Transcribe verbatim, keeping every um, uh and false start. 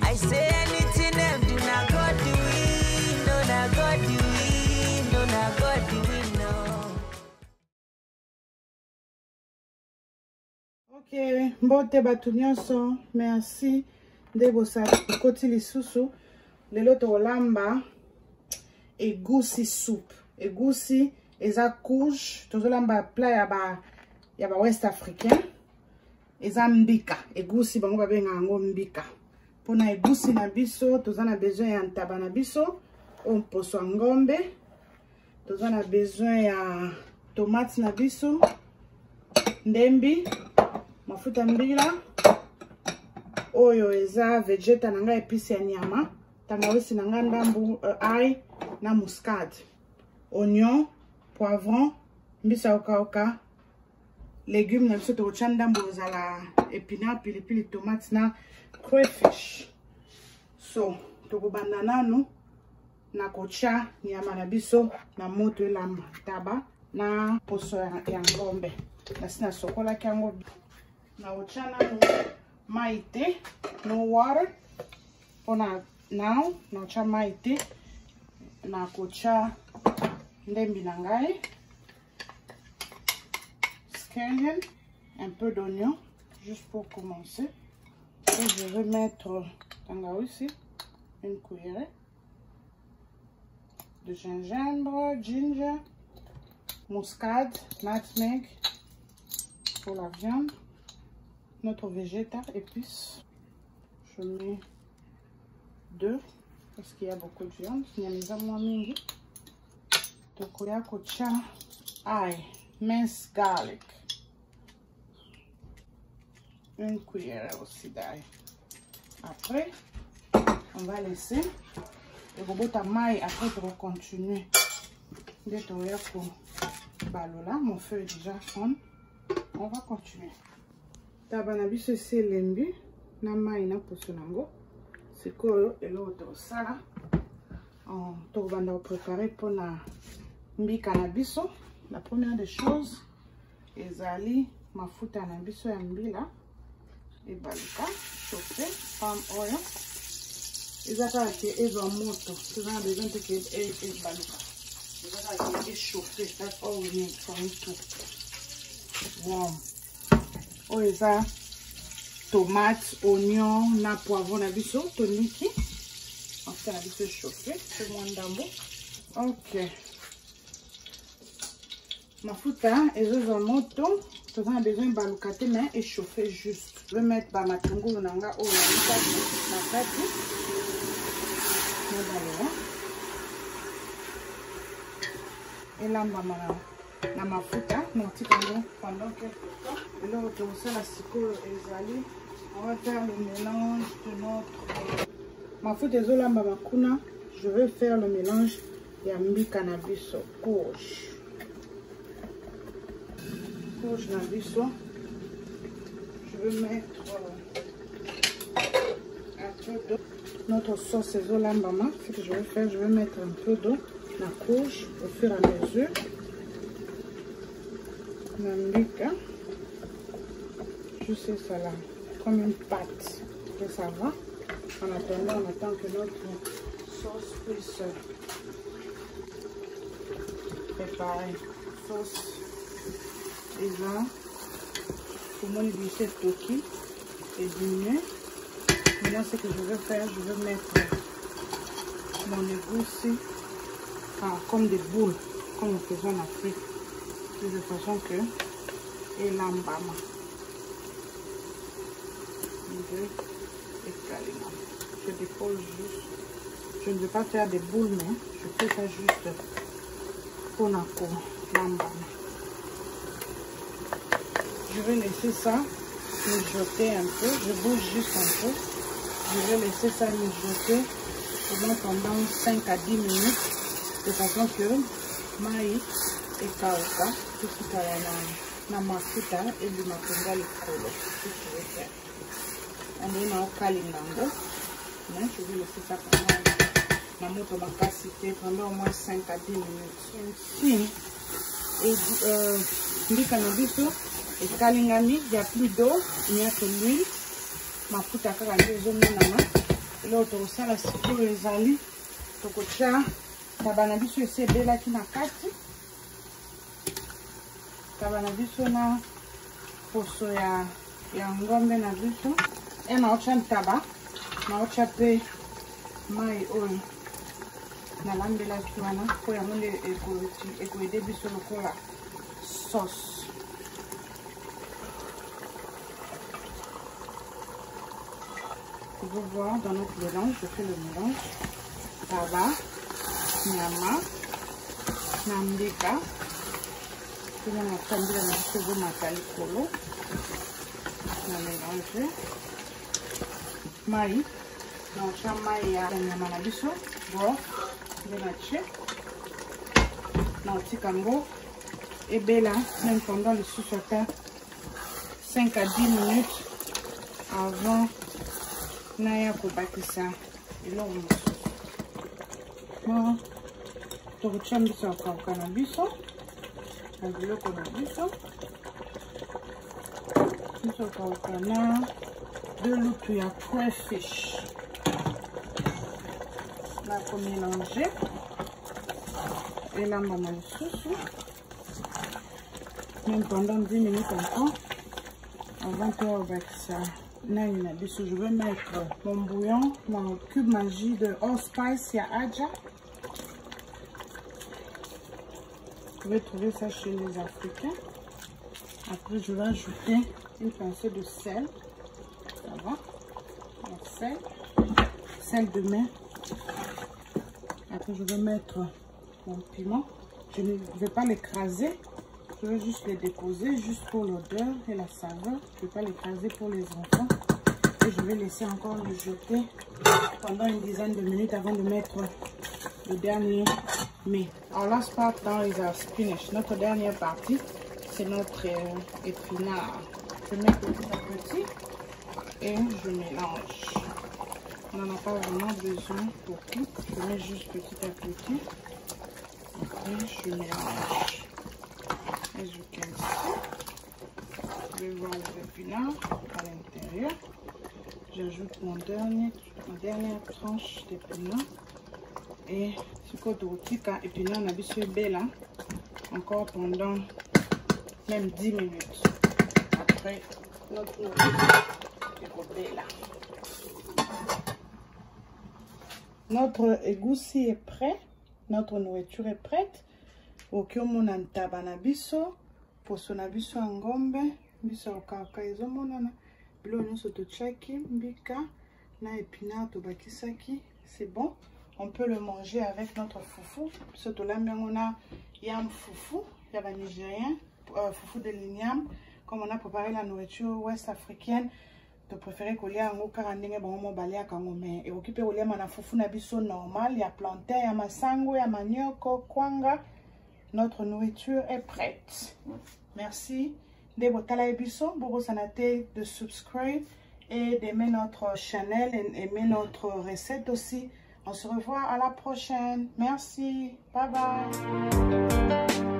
I say anything them do not God do it, no not God do it, no not God do it, no. Ok, mbote batu nyonso, merci de bosa koti lisusu. Lelo to lamba egusi soup. Egusi eza couche, to lamba plat ya ba ya ba West Africain. Eza mbika, egusi bango babenga yango mbika. Pona egusi na biso, toza na besoin ya ntaba na biso, on poso ngombe. Toza na besoin ya tomate na biso, ndembi, mafuta mbila, oyo eza vegeta nanga epice ya nyama, tangawizi nanga ndambu uh, ail na muscade, oignon, poivron, mbisa oka légumes na biso to ndambu zala épinard, pilipili, tomate na crayfish. So tokobanda nanu na kocha nyama na biso na moto elamba taba na poso ya ngombe. Nasi na sokola kango na ocha nanu maite, no water. Pona now na ocha maite na kocha ndembi na ngai, scallion, un peu d'oignon juste pour commencer. Et je vais mettre tangawizi, une cuillère de gingembre, ginger, muscade, nutmeg pour la viande, notre végétal, épices. Je mets deux parce qu'il y a beaucoup de viande. Il y a les amours mingi. Donc il y a kocha ail, minced garlic. Une cuillère aussi d'ail. Après, on va laisser le robot à maille. Après, pour continuer de tourner pour balola. Mon feu est déjà on. On va continuer. Tabanabi c'est lembi na maille na posonango. C'est quoi et l'autre ça? On va préparer pour la mbi cannabiso. La première des choses, ezali mafuta na biso ya mbila. Et balika, chauffé, palm oil. Ils attendent qu'ils ont moto. Ils ont besoin de qu'ils aient balika. Ils attendent qu'ils chauffé. That's all we need for it to warm. Oh, ils ont tomate, oignon, na poivron, na biso, toniki. On fait la biso chauffé. C'est mon dambo. Ok. Mafuta, ils ont moto. Nous avons besoin de balukate mais échauffer juste. Je vais mettre ma matungulu nanga au na kati. Et là na mafuta montika pendant quelques temps. Et là on va la sikoyo ezali. On va faire le mélange de notre mafuta ezolamba makuna. Je vais faire le mélange ya mbi cannabiso courge. Courge na biso. Je vais mettre un peu d'eau. Notre sauce est zolambama. Ce que je vais faire, je vais mettre un peu d'eau na courge au fur et à mesure. Nambika. Je sais ça là, comme une pâte. Et ça va. En attendant, on attend que notre sauce puisse préparer. Sauce. Et là, pour moi, il y a toki et diminuer. Maintenant, ce que je vais faire, je vais mettre mon égoussi enfin, comme des boules, comme nous faisons en Afrique, de façon que et l'embama. Je dépose juste. Je ne vais pas faire des boules, mais je fais ça juste pour l'embama. Je vais laisser ça mijoter un peu. Je bouge juste un peu. Je vais laisser ça mijoter pendant cinq à dix minutes. De façon que maï et kauka, tout ce qu'il y a na mafuta et du matunga le colo. C'est ce que je vais faire. On est dans le kalingango. Je vais laisser ça pendant la moto makasité pendant au moins cinq à dix minutes. Ici, et euh, du cannabis. Et kalingami, il n'y a plus d'eau, il n'y a que l'huile. Ma futa kaka ndio zomonana. Là, tu as la sikoyo ezali. Tu as taba na biso esi ebelaki na kati. Taba na biso na poso ya ya ngombe na biso. E na ocha taba. Na ocha pe mai oyo. Na lambelaki wana. Po ya monde ekoede biso lokola sauce. Vous pouvez voir dans notre mélange, je fais le mélange. Taba, nyama, nambika. Je vais m'attendre à mes cheveux matalikolo. Je vais mélanger. Maï. Donc, je vais mettre nyama na biso. Bon, je vais mettre. Donc, kango. Et bien là, même pendant le sous cinq à dix minutes avant naya kobakisa eloko mosusu. Bon, tokotia mbiso ya kokauka na biso na biloko na biso. Mbiso kokauka na deux lutu ya crayfish. Na komélanger elamba na lisusu même pendant dix minutes encore avant que kobakisa. Je vais mettre mon bouillon, mon cube magie de allspice, ya aja. Vous pouvez trouver ça chez les Africains. Après, je vais ajouter une pincée de sel. Ça va? Donc, sel, sel de main. Après, je vais mettre mon piment. Je ne vais pas l'écraser. Je vais juste les déposer, juste pour l'odeur et la saveur. Je ne vais pas l'écraser pour les enfants. Et je vais laisser encore le jeter pendant une dizaine de minutes avant de mettre le dernier mets. Our last part now is our spinach. Notre dernière partie, c'est notre euh, épinard. Je mets petit à petit et je mélange. On n'en a pas vraiment besoin pour tout. Je mets juste petit à petit. Après, je mélange. Et je casse. Je vais voir les épinards à l'intérieur. J'ajoute mon dernier, ma dernière tranche d'épinards. Et ce côté aussi, quand épinards n'a pas belle, encore pendant même dix minutes. Après, notre nourriture est belle. Notre égoussi est prêt. Notre nourriture est prête. Okiomona ntaba na biso, poso na biso ya ngombe, biso okauka ezomonana, bilo nyonso totiaki mbika na épinard tobakisaki, c'est bon. On peut le manger avec notre foufou. Biso tolambi yango na yam foufou, ya ba nigérien, euh, foufou de l'igname. Comme on a préparé la nourriture ouest africaine, to préférer kolia yango kaka ndenge bango mobaliaka yango, mais ekoki mpe kolia na foufou na biso normal, ya plantain, ya masango, ya manioko, kwanga. Notre nourriture est prête. Merci de votre biso, de subscribe et d'aimer notre chaîne et aimer notre recette aussi. On se revoit à la prochaine. Merci. Bye bye.